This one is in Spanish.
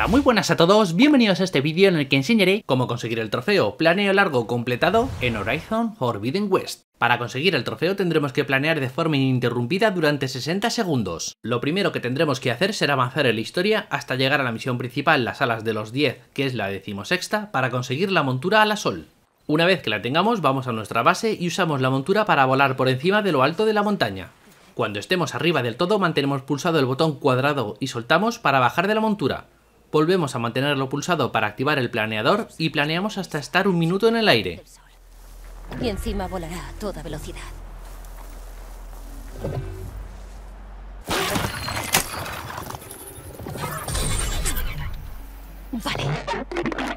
Hola, muy buenas a todos, bienvenidos a este vídeo en el que enseñaré cómo conseguir el trofeo Planeo Largo completado en Horizon Forbidden West. Para conseguir el trofeo tendremos que planear de forma ininterrumpida durante 60 segundos. Lo primero que tendremos que hacer será avanzar en la historia hasta llegar a la misión principal, las alas de los 10, que es la 16ª, para conseguir la montura a la Sol. Una vez que la tengamos, vamos a nuestra base y usamos la montura para volar por encima de lo alto de la montaña. Cuando estemos arriba del todo, mantenemos pulsado el botón cuadrado y soltamos para bajar de la montura. Volvemos a mantenerlo pulsado para activar el planeador y planeamos hasta estar 1 minuto en el aire. Y encima volará a toda velocidad. Vale.